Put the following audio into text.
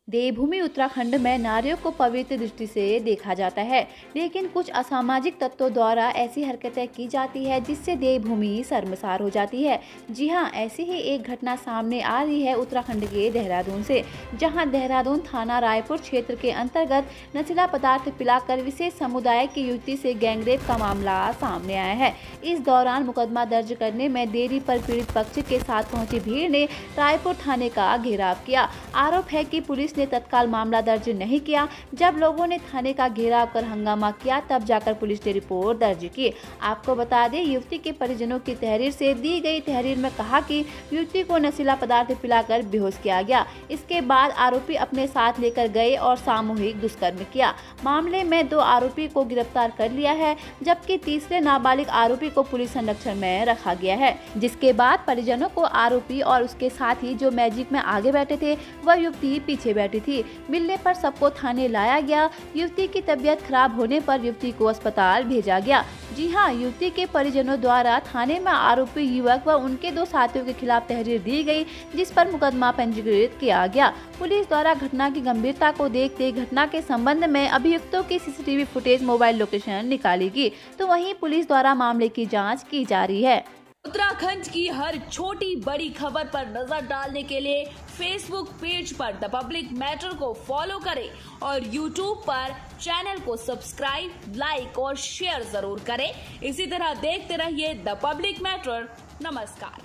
देवभूमि उत्तराखंड में नारियों को पवित्र दृष्टि से देखा जाता है, लेकिन कुछ असामाजिक तत्वों द्वारा ऐसी हरकतें की जाती है जिससे देवभूमि शर्मसार हो जाती है। जी हां, ऐसी ही एक घटना सामने आ रही है उत्तराखंड के देहरादून से, जहां देहरादून थाना रायपुर क्षेत्र के अंतर्गत नशीला पदार्थ पिलाकर विशेष समुदाय की युवती से गैंगरेप का मामला सामने आया है। इस दौरान मुकदमा दर्ज करने में देरी पर पीड़ित पक्ष के साथ पहुंची भीड़ ने रायपुर थाने का घेराव किया। आरोप है कि पुलिस ने तत्काल मामला दर्ज नहीं किया। जब लोगों ने थाने का घेराव कर हंगामा किया, तब जाकर पुलिस ने रिपोर्ट दर्ज की। आपको बता दें, युवती के परिजनों की तहरीर से दी गई तहरीर में कहा कि युवती को नशीला पदार्थ पिलाकर बेहोश किया गया। इसके बाद आरोपी अपने साथ लेकर गए और सामूहिक दुष्कर्म किया। मामले में 2 आरोपी को गिरफ्तार कर लिया है, जबकि तीसरे नाबालिग आरोपी को पुलिस संरक्षण में रखा गया है। जिसके बाद परिजनों को आरोपी और उसके साथी जो मैजिक में आगे बैठे थे, वह युवती पीछे बैठी थी। मिलने पर सबको थाने लाया गया। युवती की तबीयत खराब होने पर युवती को अस्पताल भेजा गया। जी हां, युवती के परिजनों द्वारा थाने में आरोपी युवक व उनके 2 साथियों के खिलाफ तहरीर दी गई, जिस पर मुकदमा पंजीकृत किया गया। पुलिस द्वारा घटना की गंभीरता को देखते घटना के संबंध में अभियुक्तों की सीसीटीवी फुटेज, मोबाइल लोकेशन निकालेगी, तो वहीं पुलिस द्वारा मामले की जाँच की जा रही है। उत्तराखंड की हर छोटी बड़ी खबर पर नजर डालने के लिए फेसबुक पेज पर द पब्लिक मैटर को फॉलो करें और यूट्यूब पर चैनल को सब्सक्राइब, लाइक और शेयर जरूर करें। इसी तरह देखते रहिए द पब्लिक मैटर। नमस्कार।